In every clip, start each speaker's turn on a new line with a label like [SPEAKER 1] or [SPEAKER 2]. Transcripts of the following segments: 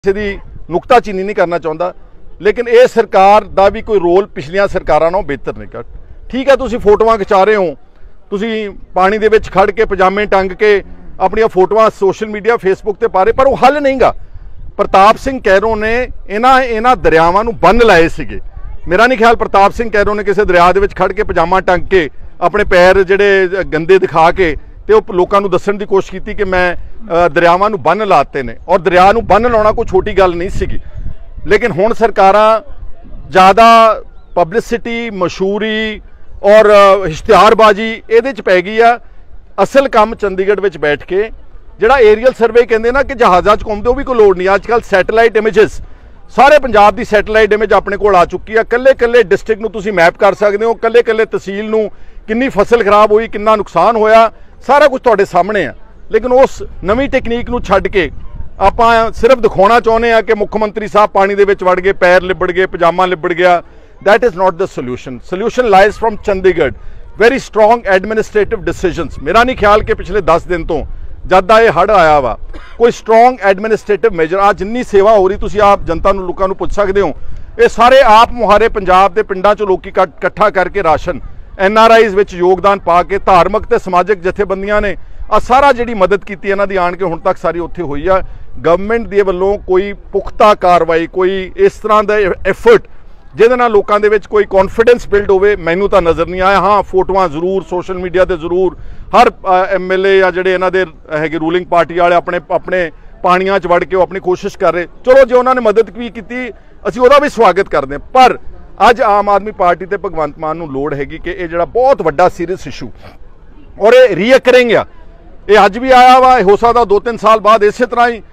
[SPEAKER 1] किसी की नुकताचीनी नहीं करना चाहता, लेकिन ये सरकार का भी कोई रोल पिछलियां सरकारां नालों बेहतर नहीं कर। ठीक है, तुसीं फोटोआं खिचा रहे हो, तुसीं पानी दे विच खड़ के पजामे टंग के अपनी फोटोआं सोशल मीडिया फेसबुक ते पा रहे, पर वो हल नहीं गा। प्रताप सिंह कैरों ने इन्हां दरियावां नूं बंन लाए सीगे। मेरा नहीं ख्याल प्रताप सिंह कैरों ने किसी दरिया दे विच खड़ के पजामा टंग के अपने पैर जिहड़े गंदे दिखा के ते वो लोकां नूं दस्सण दी कोशिश की कि मैं दरियावां नूं बंन लाते ने, और दरिया नूं बंन लाउणा कोई छोटी गल नहीं सीगी। लेकिन हुण सरकारां ज़्यादा पब्लिसिटी, मशहूरी और इश्तिहारबाजी इहदे च पै गई आ। असल काम चंडीगढ़ विच बैठ के जिहड़ा एरियल सर्वे कहंदे ना कि जहाज़ां च घुमदे, वो भी कोई लोड़ नहीं। अजकल सैटेलाइट इमेजिस सारे पंजाब की सैटेलाइट इमेज अपने कोल आ चुकी है। कल्ले कल्ले डिस्ट्रिक्ट नूं तुसीं मैप कर सकते हो, कल्ले कल्ले तहसील नूं किन्नी फसल खराब हुई, किन्ना नुकसान होया, सारा कुछ तुहाडे सामने है। लेकिन उस नवीं टेक्नीक नूं छड्ड के आपां सिर्फ दिखाना चाहुंदे आ कि मुख्यमंत्री साहब पानी दे विच वड़ गए, पैर लिबड़ गए, पजामा लिबड़ गया। That is not the solution. Solution lies from Chandigarh, very strong administrative decisions. मेरा नहीं ख्याल कि पिछले 10 दिन तो जद दा ये हड़ आया वा कोई स्ट्रोंग एडमिनिस्ट्रेटिव मेजर आ जिन्नी सेवा हो रही, तुसीं आप जनता नूं लोकां नूं पुछ सकदे हो। ये सारे आप मुहारे पंजाब के पिंडां चों लोकी इकट्ठा करके राशन NRIs विच योगदान पा के धार्मिक ते समाजिक जथेबंदियां ने आ सारा जिहड़ी मदद कीती इन्हां दी आण के हुण तक सारी उत्थे होई आ। गवर्नमेंट दे वल्लों कोई पुख्ता कार्रवाई, कोई इस तरह का एफर्ट जिहदे नाल लोकां दे विच कोई कॉन्फिडेंस बिल्ड होवे, मैनूं तां नज़र नहीं आया। हाँ, फोटोआं जरूर सोशल मीडिया ते जरूर हर MLA या जिहड़े इन्हां दे हैगे रूलिंग पार्टी वाले अपने अपने पानियां च वड़ के अपनी कोशिश कर रहे। चलो जे उन्होंने मदद भी की असीं उहदा भी स्वागत करदे, पर अज आम आदमी पार्टी ते भगवंत मान नूं लोड़ हैगी कि ये जिहड़ा बहुत वड्डा सीरियस इशू और ये रीअकरिंग आ, ये अज भी आया वा, हो सकदा 2-3 साल बाद इस तरह ही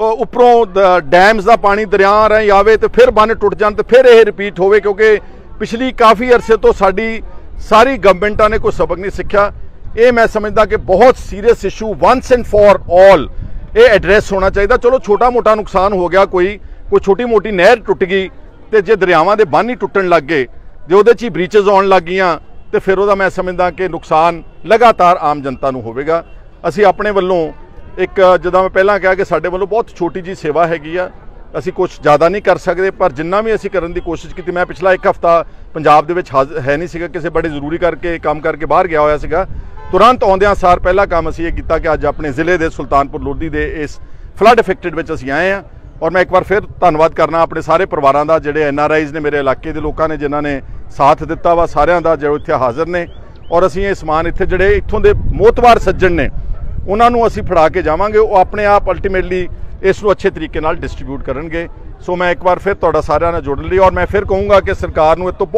[SPEAKER 1] उपरों डैम्स का पानी दरिया राही आवे तो फिर बन टुट जान तो फिर यह रिपीट होवे, क्योंकि पिछली काफ़ी अरसे तो साडी सारी गवर्नमेंटां ने कोई सबक नहीं सीखा। ये मैं समझदा कि बहुत serious issue once and for all ये एड्रैस होना चाहिए। चलो छोटा मोटा नुकसान हो गया, कोई छोटी मोटी नहर टुट गई, तो जे दरियावां दे बन ही टुटन लग गए, जो उहदे च ही ब्रीचेज आउण लग गईयां, तो फिर उहदा मैं समझदा कि नुकसान लगातार आम जनता नूं होवेगा। असीं अपने वल्लों एक जिद्दां मैं पहलां कहा कि साडे वल्लों बहुत छोटी जी सेवा हैगी आ, असीं कुछ ज़्यादा नहीं कर सकते, पर जिन्ना भी असीं करन दी कोशिश की। मैं पिछला 1 हफ्ता पंजाब दे विच है नहीं सीगा, किसी बड़े जरूरी करके काम करके बाहर गया होया सीगा। तुरंत आउंदियां सार पहला काम असीं ये कीता कि अज अपने जिले के सुल्तानपुर लोधी के इस फ्लड इफेक्टेड विच असीं आए हैं। और मैं एक बार फिर धन्नवाद करना अपने सारे परिवारों का, जिहड़े NRIs ने, मेरे इलाके के लोगों ने जिन्हों ने साथ दिता वा, सारिਆਂ ਦਾ जो इत्थे हाजिर ने। और असीं ये समान इत्थे जिहड़े इत्थों दे मोहतवार सज्जन ने उन्हां नूं असीं फड़ा के जावांगे, वो अपने आप अल्टीमेटली इसनूं अच्छे तरीके नाल डिस्ट्रीब्यूट करनगे। सो मैं एक बार फिर तुहाडा सारिਆਂ नाल जुड़न लई, और मैं फिर कहूँगा कि सरकार नूं इह तों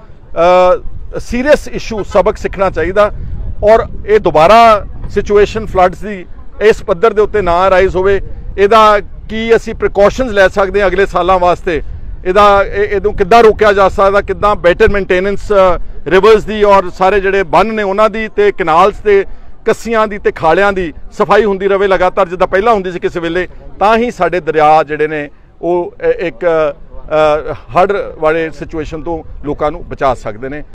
[SPEAKER 1] बहुत सीरियस इशू सबक सीखना चाहिए, और ये दोबारा सिचुएशन फ्लड्स की इस पद्धर के उत्ते ना राइज होवे। इहदा की असीं प्रिकॉशनस लै सकते हैं अगले सालों वास्ते, इहदों किद्दां रोकिया जा सकदा, किद्दां बेटर मेनटेनेंस रिवर्स दी और सारे जिहड़े बन ने उन्हां दी ते कनाल्स ते कस्सियां दी ते खालियां दी सफाई हुंदी रहे लगातार, जिद्दां पहलां हुंदी सी किसी वेले, तां ही साडे दरिया जिहड़े ने वो एक हड़ वाले सिचुएशन तो लोकां नूं बचा सकदे ने।